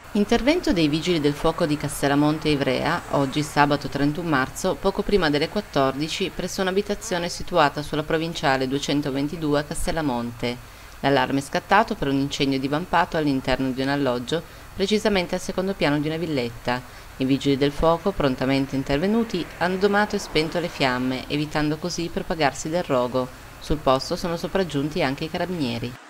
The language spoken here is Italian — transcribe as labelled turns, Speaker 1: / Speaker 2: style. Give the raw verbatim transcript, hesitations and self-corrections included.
Speaker 1: Intervento dei Vigili del Fuoco di Castellamonte Ivrea, oggi sabato trentuno marzo, poco prima delle quattordici, presso un'abitazione situata sulla provinciale duecentoventidue a Castellamonte. L'allarme è scattato per un incendio divampato all'interno di un alloggio, precisamente al secondo piano di una villetta. I Vigili del Fuoco, prontamente intervenuti, hanno domato e spento le fiamme, evitando così il propagarsi del rogo. Sul posto sono sopraggiunti anche i carabinieri.